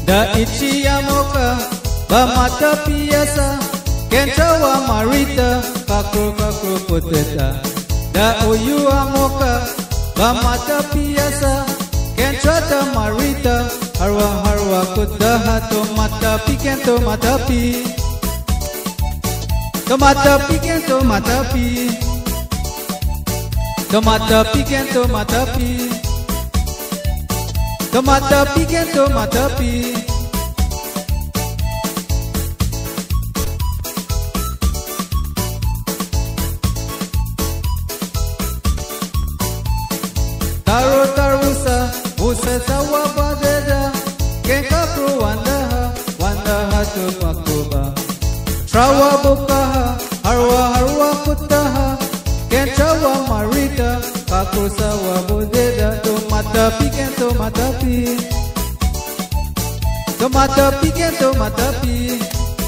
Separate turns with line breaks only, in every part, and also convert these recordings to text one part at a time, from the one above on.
Da ichiyamoka bamata piyasa kenchawa marita kakro kakro poteta. Da uyuamoka bamata piyasa kenchata marita harwa harwa kudaha tomata pi tomata pi tomata pi tomata pi tomata pi tomata pi tomata pi tomata pi. Taro tarusa usa sawa badeda kenka pro wandaha to pakuba trawa bukaha harwa kutaha kenchawa marita kakro sawa bodeda tomata pi tomata pi tomata pi tomata pi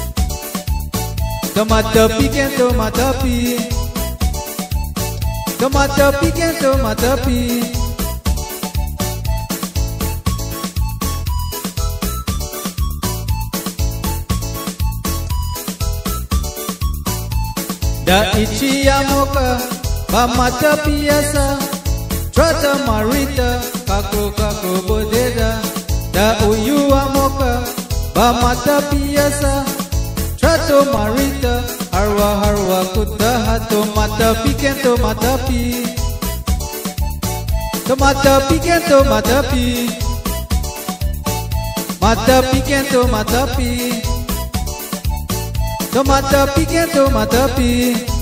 tomata pi tomata pi tomata pi tomata pi. Da ichiyamoka bamata piyasa trata marita kakro kakro bodeda. Da uyuamoka bamata piyasa trato marita harwa harwa kudaha tomata pi tomata pi tomata pi tomata pi mata pi tomata pi tomata pi tomata pi.